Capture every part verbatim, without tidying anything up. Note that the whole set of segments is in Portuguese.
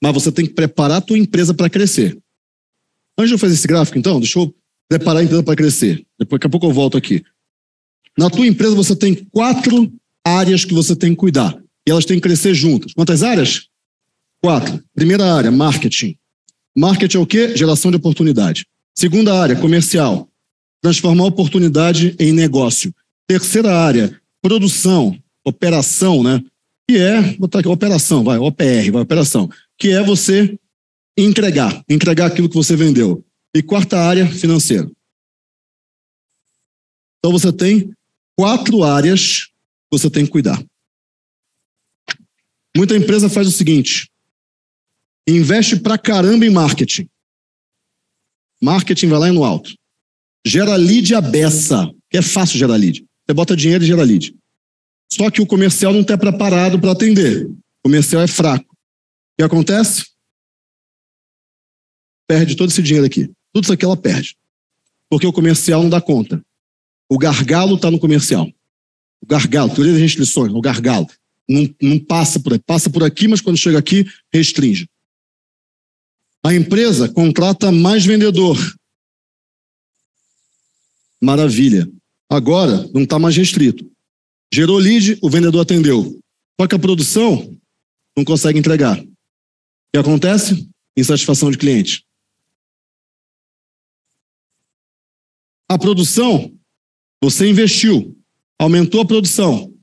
mas você tem que preparar a tua empresa para crescer. Antes de eu fazer esse gráfico, então, deixa eu preparar a empresa para crescer. Depois, daqui a pouco eu volto aqui. Na tua empresa você tem quatro áreas que você tem que cuidar. E elas têm que crescer juntas. Quantas áreas? Quatro. Primeira área, marketing. Marketing é o quê? Geração de oportunidade. Segunda área, comercial. Transformar oportunidade em negócio. Terceira área, produção, operação, né? Que é, vou botar aqui, operação, vai, O P R, vai, operação. Que é você entregar, entregar aquilo que você vendeu. E quarta área, financeiro. Então você tem quatro áreas que você tem que cuidar. Muita empresa faz o seguinte, investe pra caramba em marketing. Marketing vai lá no alto. Gera lead a beça, que é fácil gerar lead. Você bota dinheiro e gera lead. Só que o comercial não está preparado para atender. O comercial é fraco. O que acontece? Perde todo esse dinheiro aqui. Tudo isso aqui ela perde. Porque o comercial não dá conta. O gargalo está no comercial. O gargalo, teoria das restrições, o gargalo. Não, não passa por aí. Passa por aqui, mas quando chega aqui, restringe. A empresa contrata mais vendedor. Maravilha. Agora, não está mais restrito. Gerou lead, o vendedor atendeu. Só que a produção não consegue entregar. O que acontece? Insatisfação de cliente. A produção, você investiu, aumentou a produção.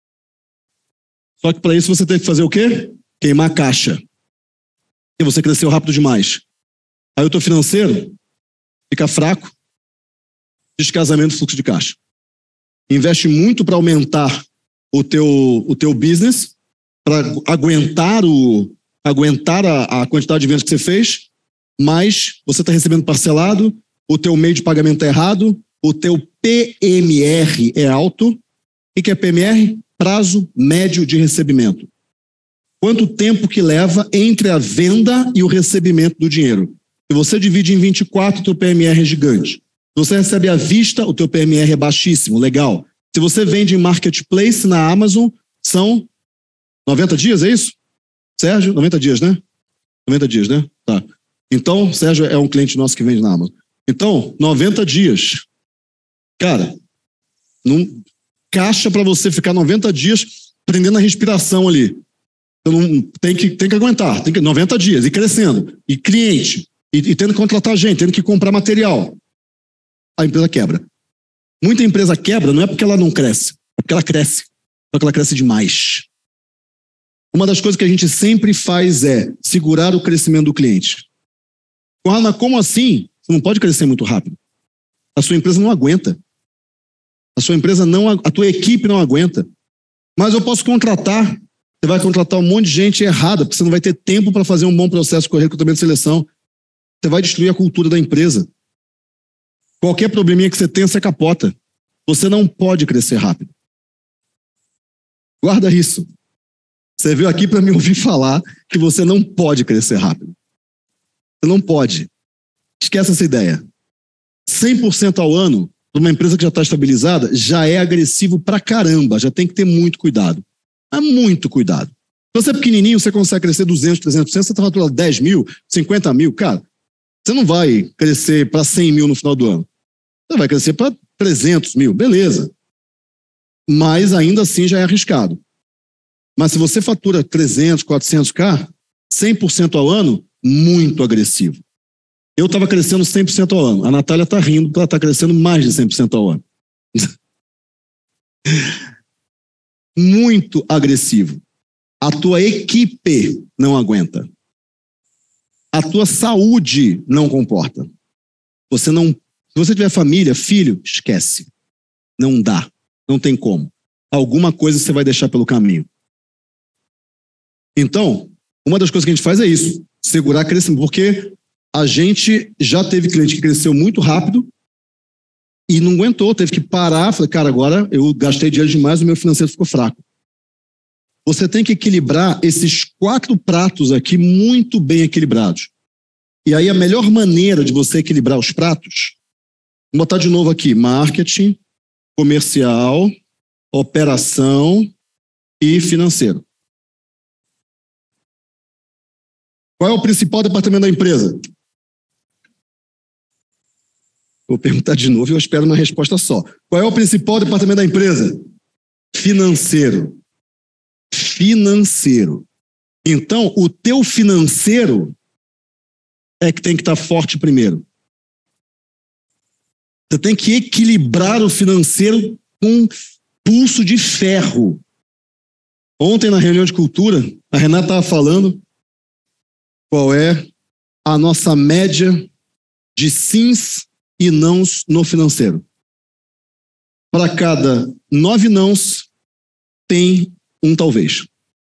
Só que para isso você tem que fazer o quê? Queimar a caixa. E você cresceu rápido demais. Aí o teu financeiro fica fraco, descasamento do fluxo de caixa. Investe muito para aumentar o teu, o teu business, para aguentar, o, aguentar a, a quantidade de vendas que você fez, mas você está recebendo parcelado, o teu meio de pagamento é errado, o teu P M R é alto. O que é P M R? Prazo médio de recebimento. Quanto tempo que leva entre a venda e o recebimento do dinheiro? Se você divide em vinte e quatro, o teu P M R é gigante. Se você recebe à vista, o teu P M R é baixíssimo, legal. Se você vende em marketplace na Amazon, são noventa dias, é isso? Sérgio, noventa dias, né? noventa dias, né? Tá. Então, Sérgio é um cliente nosso que vende na Amazon. Então, noventa dias. Cara, não, caixa para você ficar noventa dias prendendo a respiração ali. Então, não, tem, que, tem que aguentar, tem que, noventa dias, e crescendo, e cliente, e, e tendo que contratar gente, tendo que comprar material. A empresa quebra. Muita empresa quebra não é porque ela não cresce, é porque ela cresce, só que ela cresce demais. Uma das coisas que a gente sempre faz é segurar o crescimento do cliente. Mas como assim? Você não pode crescer muito rápido. A sua empresa não aguenta. A sua empresa não, a tua equipe não aguenta. Mas eu posso contratar. Você vai contratar um monte de gente errada, porque você não vai ter tempo para fazer um bom processo de recrutamento e seleção. Você vai destruir a cultura da empresa. Qualquer probleminha que você tenha, você capota. Você não pode crescer rápido. Guarda isso. Você veio aqui para me ouvir falar que você não pode crescer rápido. Você não pode. Esquece essa ideia. cem por cento ao ano, para uma empresa que já está estabilizada, já é agressivo pra caramba. Já tem que ter muito cuidado. Mas muito cuidado. Se você é pequenininho, você consegue crescer duzentos, trezentos por cento, você está faturando dez mil, cinquenta mil, cara, você não vai crescer para cem mil no final do ano. Você vai crescer para trezentos mil, beleza. Mas ainda assim já é arriscado. Mas se você fatura trezentos, quatrocentos K, cem por cento ao ano, muito agressivo. Eu estava crescendo cem por cento ao ano. A Natália está rindo porque ela está crescendo mais de cem por cento ao ano. Muito agressivo. A tua equipe não aguenta. A tua saúde não comporta. Você não... Se você tiver família, filho, esquece. Não dá. Não tem como. Alguma coisa você vai deixar pelo caminho. Então, uma das coisas que a gente faz é isso. Segurar crescimento. Porque a gente já teve cliente que cresceu muito rápido e não aguentou. Teve que parar. Falei, cara, agora eu gastei dinheiro demais, o meu financeiro ficou fraco. Você tem que equilibrar esses quatro pratos aqui muito bem equilibrados. E aí a melhor maneira de você equilibrar os pratos, vou botar de novo aqui, marketing, comercial, operação e financeiro. Qual é o principal departamento da empresa? Vou perguntar de novo e eu espero uma resposta só. Qual é o principal departamento da empresa? Financeiro. Financeiro. Então, o teu financeiro é que tem que estar forte primeiro. Você tem que equilibrar o financeiro com pulso de ferro. Ontem, na reunião de cultura, a Renata estava falando qual é a nossa média de sims e nãos no financeiro. Para cada nove nãos, tem um talvez.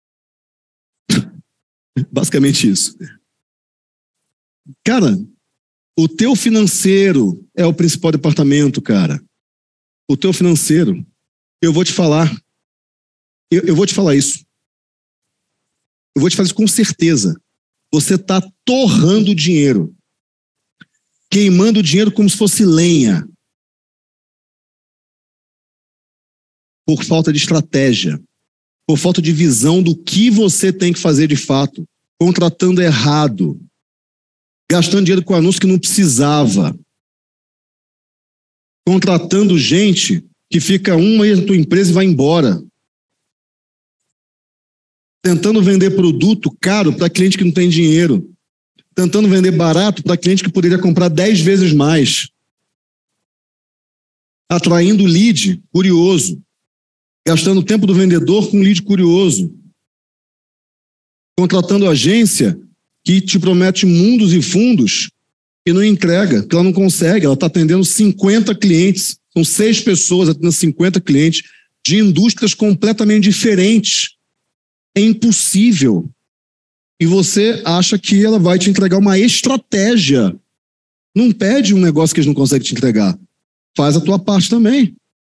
Basicamente isso. Cara, o teu financeiro é o principal departamento, cara. O teu financeiro. Eu vou te falar. Eu, eu vou te falar isso. Eu vou te falar isso com certeza. Você está torrando dinheiro. Queimando dinheiro como se fosse lenha. Por falta de estratégia. Por falta de visão do que você tem que fazer de fato. Contratando errado. Gastando dinheiro com anúncio que não precisava. Contratando gente que fica um mês na tua empresa e vai embora. Tentando vender produto caro para cliente que não tem dinheiro. Tentando vender barato para cliente que poderia comprar dez vezes mais. Atraindo lead curioso. Gastando o tempo do vendedor com lead curioso. Contratando agência que te promete mundos e fundos e não entrega, que ela não consegue. Ela está atendendo cinquenta clientes. São seis pessoas atendendo cinquenta clientes de indústrias completamente diferentes. É impossível. E você acha que ela vai te entregar uma estratégia. Não pede um negócio que eles não conseguem te entregar. Faz a tua parte também.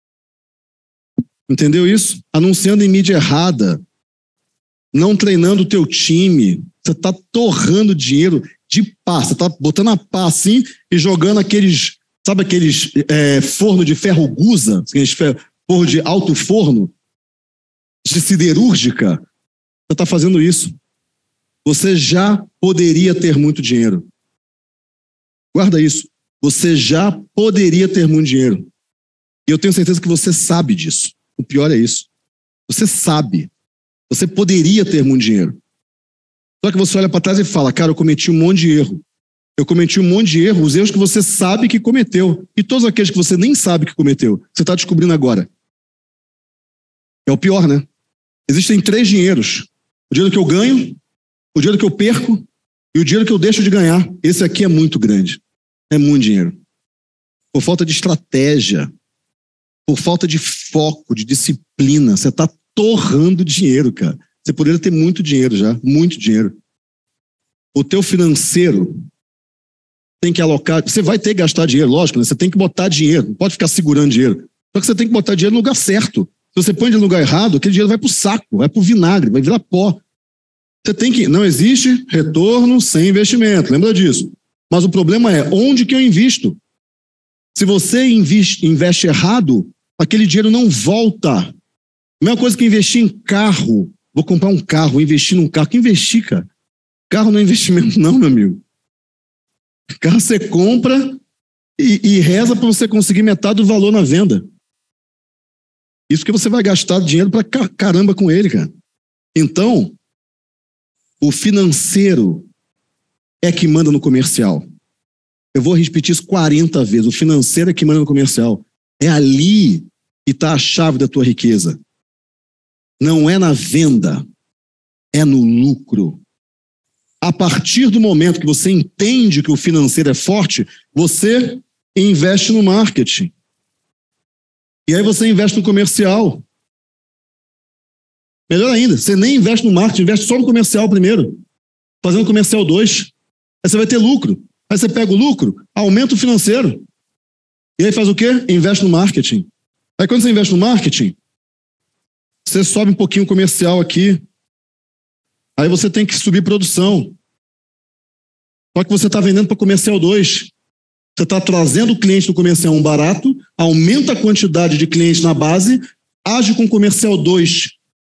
Entendeu isso? Anunciando em mídia errada. Não treinando o teu time. Você está torrando dinheiro de pá. Você está botando a pá assim e jogando aqueles, sabe aqueles é, forno de ferro gusa? Aqueles forno de alto forno? De siderúrgica? Você está fazendo isso. Você já poderia ter muito dinheiro. Guarda isso. Você já poderia ter muito dinheiro. E eu tenho certeza que você sabe disso. O pior é isso. Você sabe. Você poderia ter muito dinheiro. Só que você olha para trás e fala, cara, eu cometi um monte de erro. Eu cometi um monte de erro, os erros que você sabe que cometeu. E todos aqueles que você nem sabe que cometeu. Você está descobrindo agora. É o pior, né? Existem três dinheiros. O dinheiro que eu ganho, o dinheiro que eu perco e o dinheiro que eu deixo de ganhar. Esse aqui é muito grande. É muito dinheiro. Por falta de estratégia, por falta de foco, de disciplina, você está torrando dinheiro, cara. Você poderia ter muito dinheiro já, muito dinheiro. O teu financeiro tem que alocar, você vai ter que gastar dinheiro, lógico, né? Você tem que botar dinheiro, não pode ficar segurando dinheiro. Só que você tem que botar dinheiro no lugar certo. Se você põe no lugar errado, aquele dinheiro vai pro saco, vai pro vinagre, vai virar pó. Você tem que, não existe retorno sem investimento, lembra disso. Mas o problema é, onde que eu invisto? Se você investe, investe errado, aquele dinheiro não volta. A mesma coisa que investir em carro. Vou comprar um carro, investir num carro. Que investir, cara? Carro não é investimento não, meu amigo. Carro você compra e, e reza para você conseguir metade do valor na venda. Isso que você vai gastar dinheiro para caramba com ele, cara. Então, o financeiro é que manda no comercial. Eu vou repetir isso quarenta vezes. O financeiro é que manda no comercial. É ali que está a chave da tua riqueza. Não é na venda, é no lucro. A partir do momento que você entende que o financeiro é forte, você investe no marketing. E aí você investe no comercial. Melhor ainda, você nem investe no marketing, investe só no comercial primeiro. Fazendo comercial dois. Aí você vai ter lucro. Aí você pega o lucro, aumenta o financeiro. E aí faz o quê? Investe no marketing. Aí quando você investe no marketing, você sobe um pouquinho o comercial aqui. Aí você tem que subir produção. Só que você está vendendo para comercial dois. Você está trazendo o cliente do comercial um barato, aumenta a quantidade de clientes na base, age com comercial dois,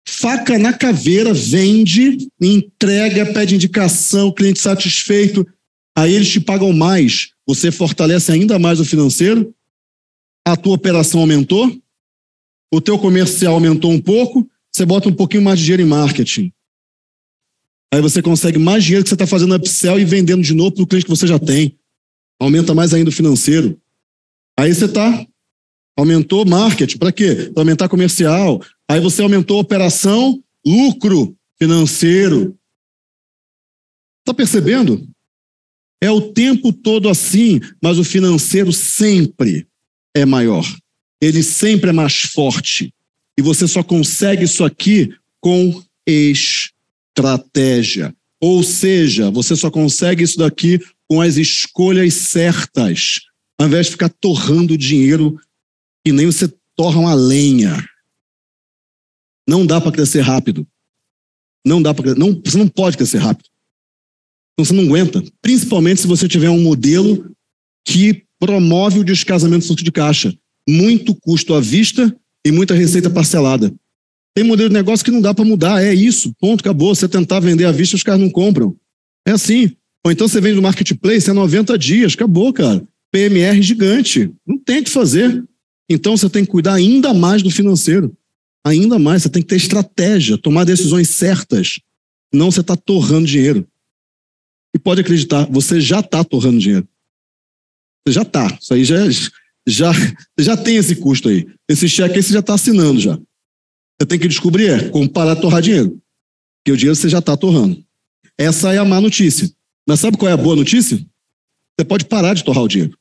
faca na caveira, vende, entrega, pede indicação, cliente satisfeito, aí eles te pagam mais, você fortalece ainda mais o financeiro, a tua operação aumentou, o teu comercial aumentou um pouco, você bota um pouquinho mais de dinheiro em marketing. Aí você consegue mais dinheiro que você está fazendo upsell e vendendo de novo para o cliente que você já tem. Aumenta mais ainda o financeiro. Aí você está, aumentou marketing, para quê? Para aumentar comercial. Aí você aumentou a operação, lucro financeiro. Está percebendo? É o tempo todo assim, mas o financeiro sempre é maior. Ele sempre é mais forte. E você só consegue isso aqui com estratégia. Ou seja, você só consegue isso daqui com as escolhas certas, ao invés de ficar torrando dinheiro e nem você torra uma lenha. Não dá para crescer rápido. Não dá para não, você não pode crescer rápido. Então você não aguenta. Principalmente se você tiver um modelo que promove o descasamento do fluxo de caixa. Muito custo à vista e muita receita parcelada. Tem modelo de negócio que não dá para mudar. É isso. Ponto, acabou. Você tentar vender à vista, os caras não compram. É assim. Ou então você vende no marketplace, é noventa dias. Acabou, cara. P M R gigante. Não tem o que fazer. Então você tem que cuidar ainda mais do financeiro. Ainda mais. Você tem que ter estratégia, tomar decisões certas. Não você está torrando dinheiro. E pode acreditar, você já está torrando dinheiro. Você já está. Isso aí já, já, já tem esse custo aí. Esse cheque aí você já está assinando já. Você tem que descobrir é como parar de torrar dinheiro. Porque o dinheiro você já está torrando. Essa é a má notícia. Mas sabe qual é a boa notícia? Você pode parar de torrar o dinheiro.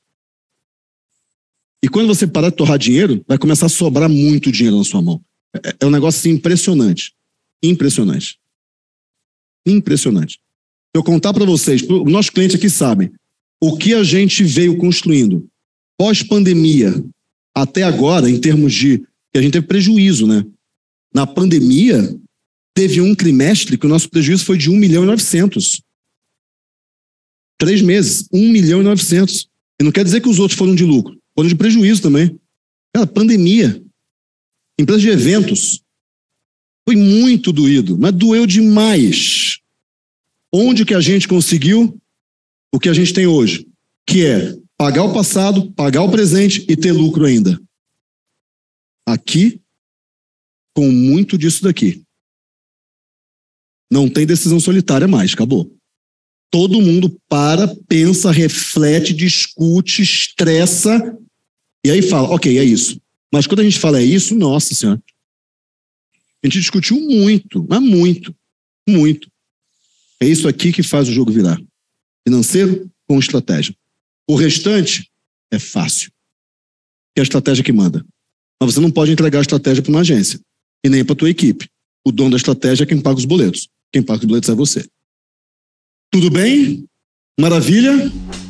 E quando você parar de torrar dinheiro, vai começar a sobrar muito dinheiro na sua mão. É, é um negócio assim, impressionante. Impressionante. Impressionante. Se eu contar para vocês, os nossos clientes aqui sabem, o que a gente veio construindo pós-pandemia até agora, em termos de... que a gente teve prejuízo, né? Na pandemia, teve um trimestre que o nosso prejuízo foi de um milhão e novecentos. Três meses, um milhão e novecentos. E não quer dizer que os outros foram de lucro, foram de prejuízo também. Cara, pandemia. Empresa de eventos. Foi muito doído, mas doeu demais. Onde que a gente conseguiu o que a gente tem hoje? Que é pagar o passado, pagar o presente e ter lucro ainda. Aqui, com muito disso daqui. Não tem decisão solitária mais, acabou. Todo mundo para, pensa, reflete, discute, estressa e aí fala, ok, é isso. Mas quando a gente fala é isso, nossa senhora, a gente discutiu muito, mas muito, muito. É isso aqui que faz o jogo virar. Financeiro com estratégia. O restante é fácil. É a estratégia que manda. Mas você não pode entregar a estratégia para uma agência e nem para a tua equipe. O dono da estratégia é quem paga os boletos. Quem paga os boletos é você. Tudo bem? Maravilha?